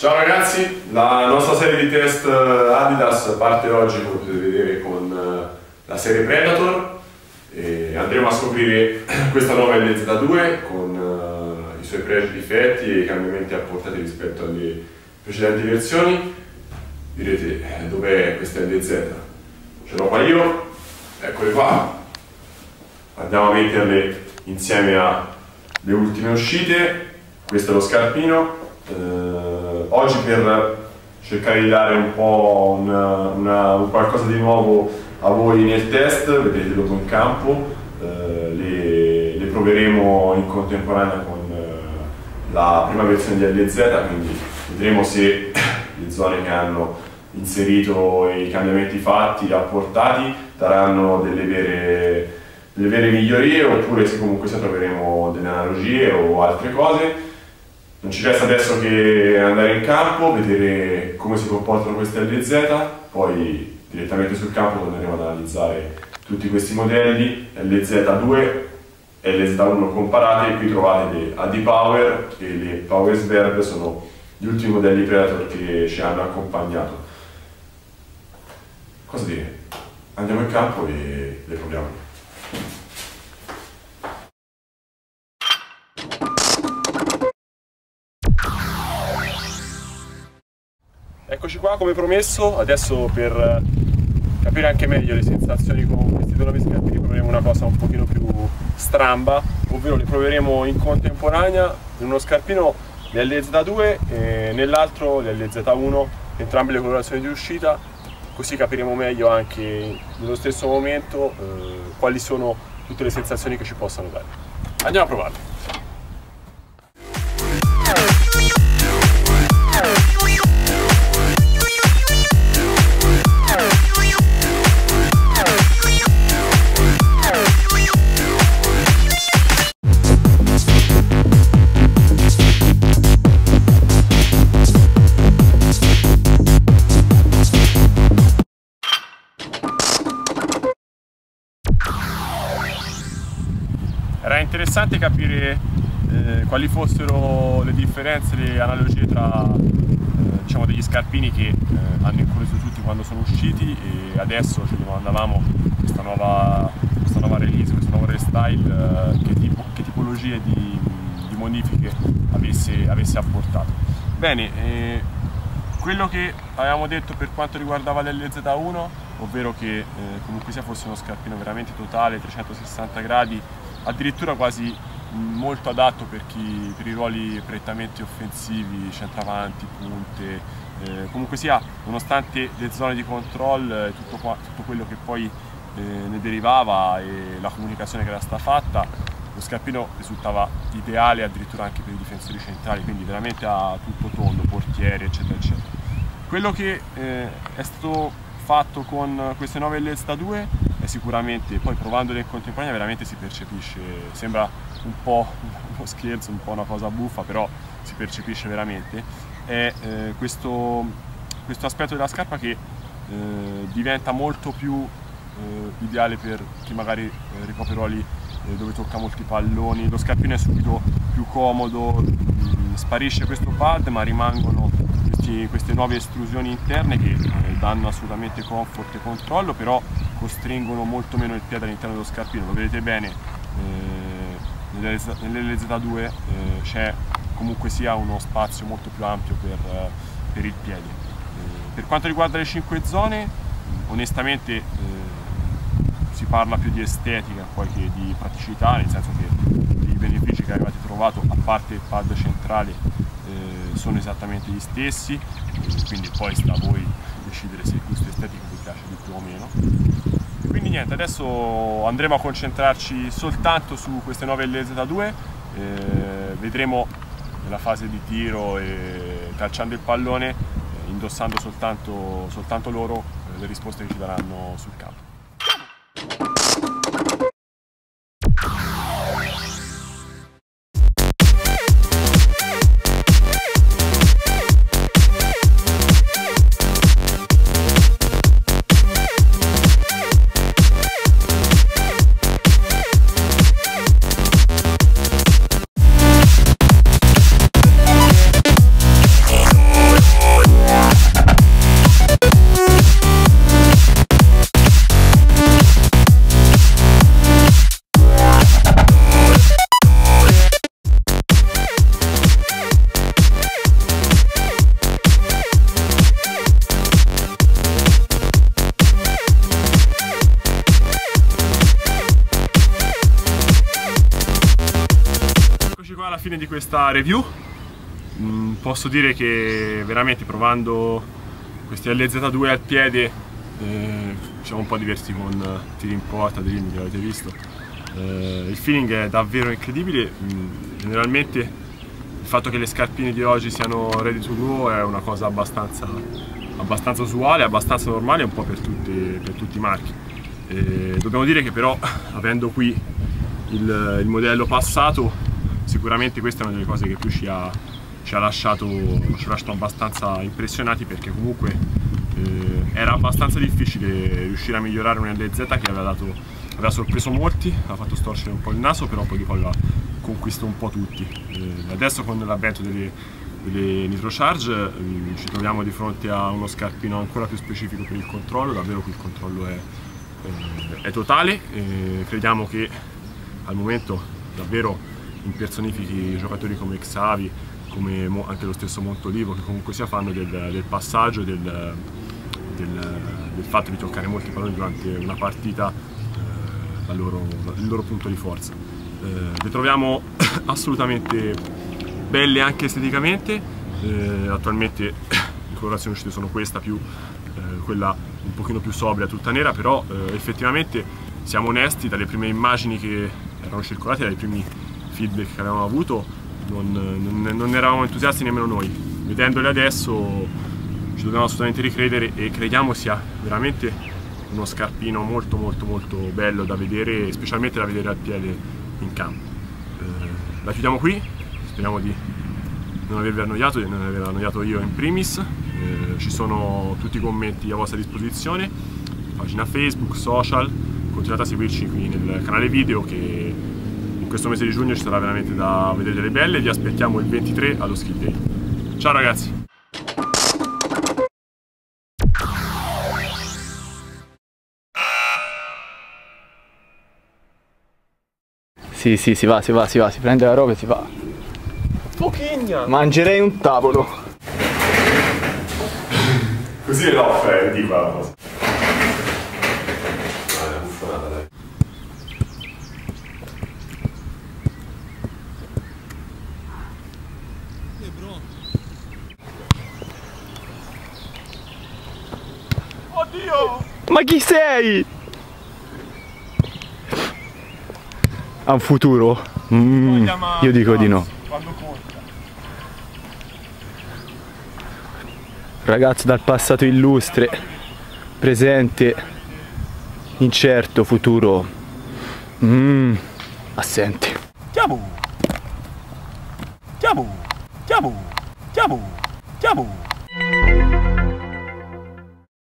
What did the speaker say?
Ciao ragazzi, la nostra serie di test Adidas parte oggi, come potete vedere, con la serie Predator e andremo a scoprire questa nuova LZ2 con i suoi pregi e difetti e i cambiamenti apportati rispetto alle precedenti versioni. Direte, dov'è questa LZ? Ce l'ho qua io, eccole qua. Andiamo a metterle insieme alle ultime uscite. Questo è lo scarpino. Oggi per cercare di dare un po' un qualcosa di nuovo a voi nel test, vedrete dopo in campo, le proveremo in contemporanea con la prima versione di LZ, quindi vedremo se le zone che hanno inserito i cambiamenti fatti e apportati daranno delle vere migliorie, oppure se comunque se troveremo delle analogie o altre cose. Non ci resta adesso che andare in campo, vedere come si comportano queste LZ, poi direttamente sul campo torneremo ad analizzare tutti questi modelli, LZ2 e LZ1 comparate. Qui trovate le AD Power e le Power Sverb, sono gli ultimi modelli Predator che ci hanno accompagnato. Cosa dire? Andiamo in campo e le proviamo. Eccoci qua come promesso, adesso per capire anche meglio le sensazioni con questi due nuovi scarpini proveremo una cosa un pochino più stramba, ovvero le proveremo in contemporanea in uno scarpino le LZ2 e nell'altro le LZ1, entrambe le colorazioni di uscita, così capiremo meglio anche nello stesso momento quali sono tutte le sensazioni che ci possano dare. Andiamo a provarle. Era interessante capire quali fossero le differenze, le analogie tra diciamo degli scarpini che hanno incuriosito tutti quando sono usciti, e adesso ci domandavamo questa nuova release, questo nuovo restyle, che tipologie di modifiche avesse apportato. Bene, quello che avevamo detto per quanto riguardava l'LZ1, ovvero che comunque sia fosse uno scarpino veramente totale, 360 gradi, addirittura quasi molto adatto per i ruoli prettamente offensivi, centravanti, punte, comunque sia, nonostante le zone di control, tutto quello che poi ne derivava e la comunicazione che era stata fatta, lo scarpino risultava ideale addirittura anche per i difensori centrali, quindi veramente a tutto tondo, portieri, eccetera eccetera. Quello che è stato fatto con queste nuove LZ2 è sicuramente, poi provandole in contemporanea veramente si percepisce, sembra un po' uno scherzo, un po' una cosa buffa, però si percepisce veramente, è questo aspetto della scarpa che diventa molto più ideale per chi magari ricopre ruoli dove tocca molti palloni. Lo scarpino è subito più comodo, sparisce questo pad ma rimangono queste nuove estrusioni interne che danno assolutamente comfort e controllo, però costringono molto meno il piede all'interno dello scarpino. Lo vedete bene, nell'LZ2 c'è comunque sia uno spazio molto più ampio per il piede. Per quanto riguarda le 5 zone, onestamente si parla più di estetica poi che di praticità, nel senso che i benefici che avevate trovato, a parte il pad centrale, sono esattamente gli stessi, quindi poi sta a voi decidere se il gusto estetico vi piace di più o meno. Quindi niente, adesso andremo a concentrarci soltanto su queste nuove LZ2, vedremo nella fase di tiro e calciando il pallone, indossando soltanto loro, le risposte che ci daranno sul campo. alla fine di questa review. Posso dire che veramente provando questi LZ2 al piede ci siamo un po' diversi con tiri in porta, dream che avete visto. Il feeling è davvero incredibile. Generalmente il fatto che le scarpine di oggi siano ready to go è una cosa abbastanza usuale, abbastanza normale un po' per tutti i marchi. Dobbiamo dire che però, avendo qui il modello passato, sicuramente questa è una delle cose che più ci ha lasciato abbastanza impressionati, perché comunque era abbastanza difficile riuscire a migliorare un LZ che aveva sorpreso molti, ha fatto storcere un po' il naso, però poi aveva conquistato un po' tutti. Adesso con l'avvento delle Nitrocharge ci troviamo di fronte a uno scarpino ancora più specifico per il controllo, davvero qui il controllo è totale. Crediamo che al momento davvero impersonifichi giocatori come Xavi, come anche lo stesso Montolivo, che comunque sia fanno del passaggio, del fatto di toccare molti palloni durante una partita, il loro punto di forza. Le troviamo assolutamente belle anche esteticamente. Attualmente le colorazioni uscite sono questa più quella un pochino più sobria, tutta nera, però effettivamente siamo onesti, dalle prime immagini che erano circolate, dai primi feedback che avevamo avuto, non eravamo entusiasti nemmeno noi. Vedendole adesso ci dobbiamo assolutamente ricredere e crediamo sia veramente uno scarpino molto bello da vedere, specialmente da vedere al piede in campo. La chiudiamo qui, speriamo di non avervi annoiato, di non aver annoiato io in primis. Ci sono tutti i commenti a vostra disposizione, pagina Facebook, social, continuate a seguirci qui nel canale video, che in questo mese di giugno ci sarà veramente da vedere delle belle. Vi aspettiamo il 23 allo Skill Day. Ciao ragazzi! Sì, si va, si prende la roba e si va. Pochigna! Mangerei un tavolo. Così no, è ridicola la cosa. È una buffonata, dai. Oddio! Ma chi sei? Ha un futuro? Io dico di no. Quando conta. Ragazzo dal passato illustre, presente, incerto, futuro assente. Chiabu! Chiabu! Chiabu! Chiabu! Chiabu!